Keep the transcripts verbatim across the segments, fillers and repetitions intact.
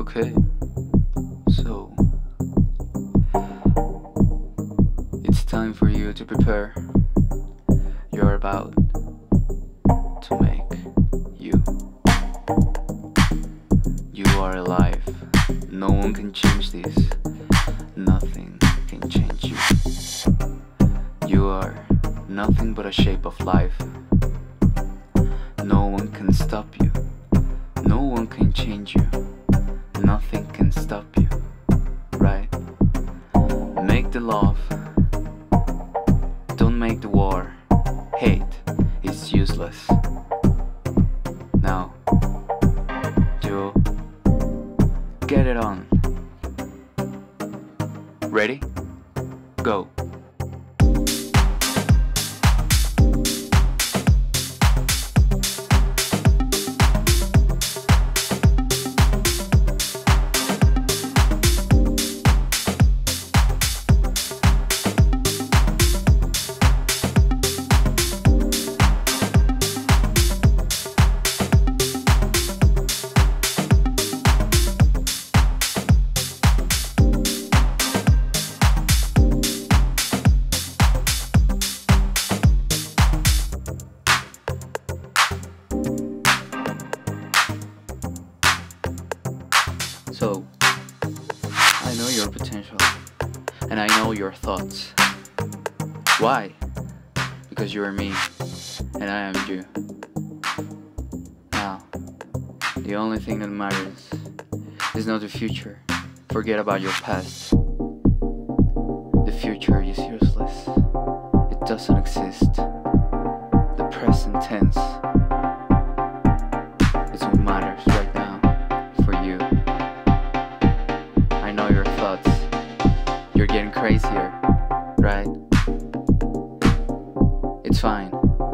Okay, so it's time for you to prepare. You're about to make you. You are alive. No one can change this. Nothing can change you. You are nothing but a shape of life. No one can stop you. No one can change you. Nothing can stop you, right? Make the love. Don't make the war. Hate is useless. Now, do get it on. Ready? Go. So, I know your potential, and I know your thoughts. Why? Because you are me, and I am you. Now, the only thing that matters is not the future. Forget about your past. The future is useless. It doesn't exist. The present tense is what matters right now for you. I know your thoughts. You're getting crazier, right? It's fine.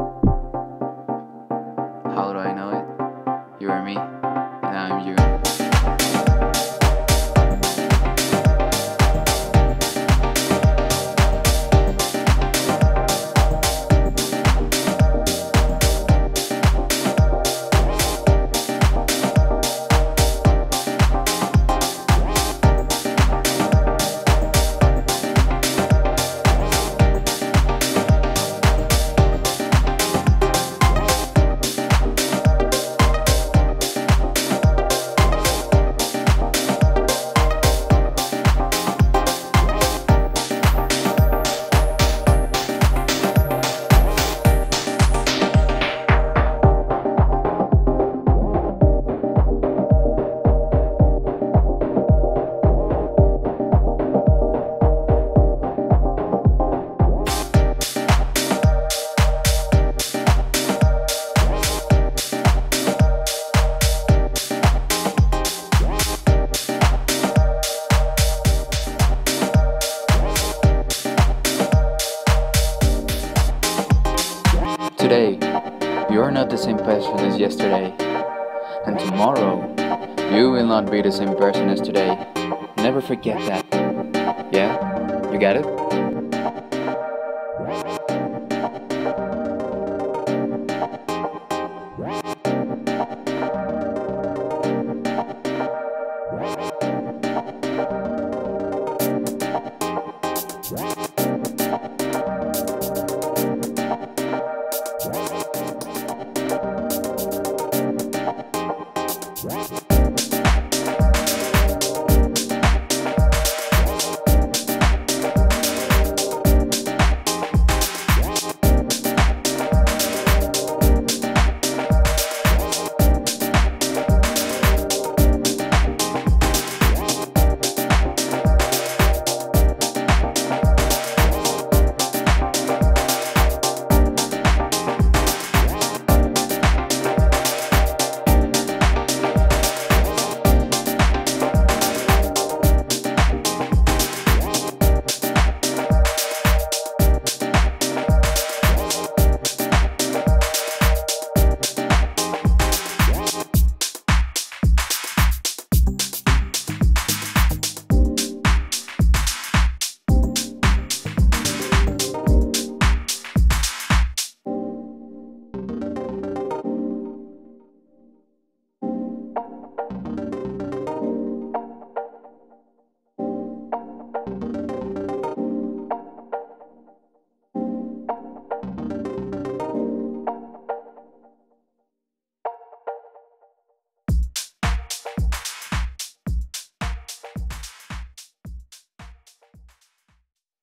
How do I know it? You are me, and I am you. Today, you are not the same person as yesterday, and tomorrow, you will not be the same person as today. Never forget that. Yeah? You got it?